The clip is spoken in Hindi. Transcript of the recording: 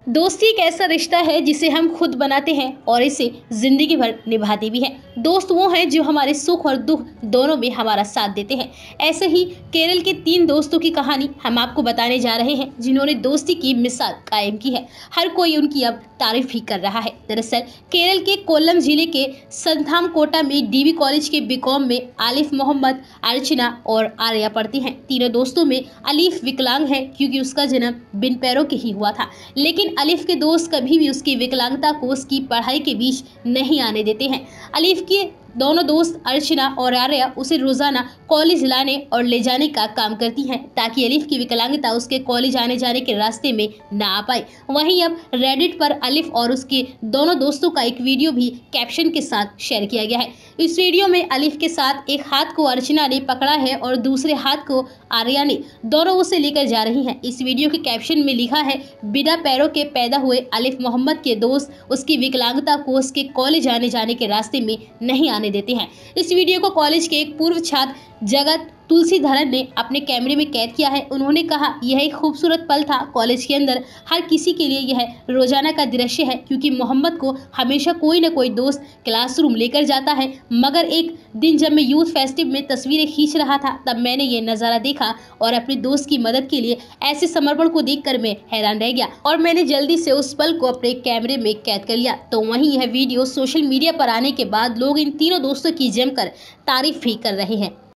दोस्ती एक ऐसा रिश्ता है जिसे हम खुद बनाते हैं और इसे जिंदगी भर निभाते भी हैं। दोस्त वो हैं जो हमारे सुख और दुख दोनों में हमारा साथ देते हैं। ऐसे ही केरल के 3 दोस्तों की कहानी हम आपको बताने जा रहे हैं जिन्होंने दोस्ती की मिसाल कायम की है। हर कोई उनकी अब तारीफ भी कर रहा है। दरअसल केरल के कोल्लम जिले के संथामकोटा में डीवी कॉलेज के बीकॉम में आलिफ मोहम्मद, अर्चना और आर्या पढ़ती हैं। तीनों दोस्तों में अलीफ विकलांग है क्योंकि उसका जन्म बिन पैरों के ही हुआ था, लेकिन अलीफ के दोस्त कभी भी उसकी विकलांगता को उसकी पढ़ाई के बीच नहीं आने देते हैं। अलीफ के दोनों दोस्त अर्चना और आर्या उसे रोजाना कॉलेज लाने और ले जाने का काम करती हैं ताकि अलीफ की विकलांगता उसके कॉलेज आने जाने के रास्ते में ना आ पाए। वहीं अब रेडिट पर अलीफ और उसके दोनों दोस्तों का एक वीडियो भी कैप्शन के साथ शेयर किया गया है। इस वीडियो में अलीफ के साथ एक हाथ को अर्चना ने पकड़ा है और दूसरे हाथ को आर्या ने, दोनों उसे लेकर जा रही हैं। इस वीडियो के कैप्शन में लिखा है, बिना पैरों के पैदा हुए अलीफ मोहम्मद के दोस्त उसकी विकलांगता को उसके कॉलेज आने जाने के रास्ते में नहीं आने देते हैं। इस वीडियो को कॉलेज के एक पूर्व छात्र जगत तुलसीधरन ने अपने कैमरे में कैद किया है। उन्होंने कहा, यह एक खूबसूरत पल था। कॉलेज के अंदर हर किसी के लिए यह रोजाना का दृश्य है क्योंकि मोहम्मद को हमेशा कोई न कोई दोस्त क्लासरूम लेकर जाता है। मगर एक दिन जब मैं यूथ फेस्टिव में तस्वीरें खींच रहा था तब मैंने ये नज़ारा देखा और अपने दोस्त की मदद के लिए ऐसे समर्पण को देखकर मैं हैरान रह गया और मैंने जल्दी से उस पल को अपने कैमरे में कैद कर लिया। तो वहीं यह वीडियो सोशल मीडिया पर आने के बाद लोग इन तीनों दोस्तों की जमकर तारीफ भी कर रहे हैं।